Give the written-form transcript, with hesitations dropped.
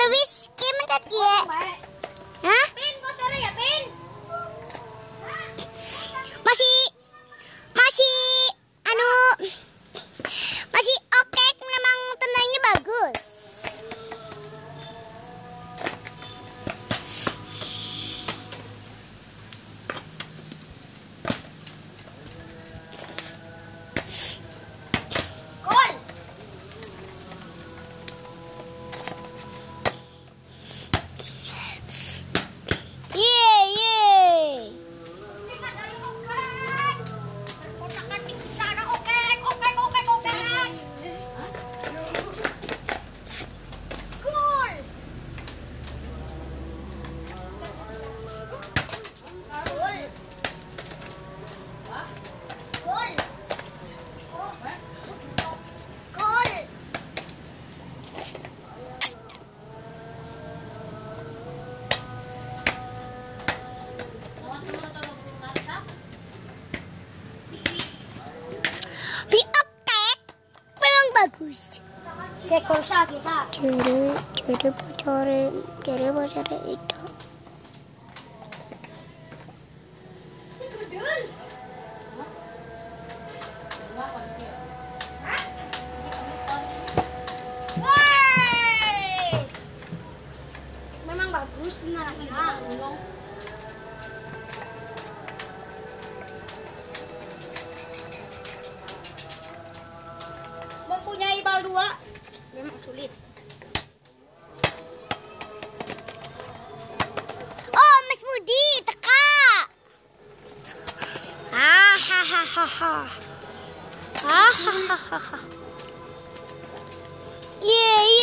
wis ki mencet ki ya. Hah? Pin, kok sore ya, Pin? Masih oke, memang tenangnya bagus. Gol. Bagus. Kayak kosa biasa. Jadi bocor itu. Memang bagus benar memang. Mempunyai bal 2 memang sulit. Oh, Mas Budi teka. Hahaha. Hahaha. Ye.